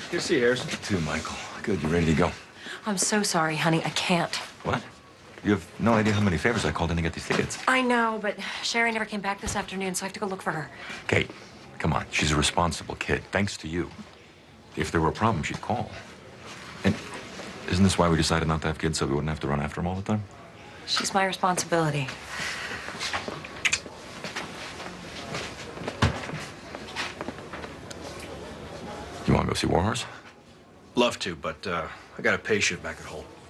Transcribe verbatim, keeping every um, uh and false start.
Good to see you, Harrison. You too, Michael. Good, you ready to go? I'm so sorry, honey. I can't. What? You have no idea how many favors I called in to get these tickets. I know, but Sherry never came back this afternoon, so I have to go look for her. Kate, come on. She's a responsible kid, thanks to you. If there were a problem, she'd call. And isn't this why we decided not to have kids, so we wouldn't have to run after them all the time? She's my responsibility. You want to go see Warhorse? Love to, but uh, I got a patient back at home.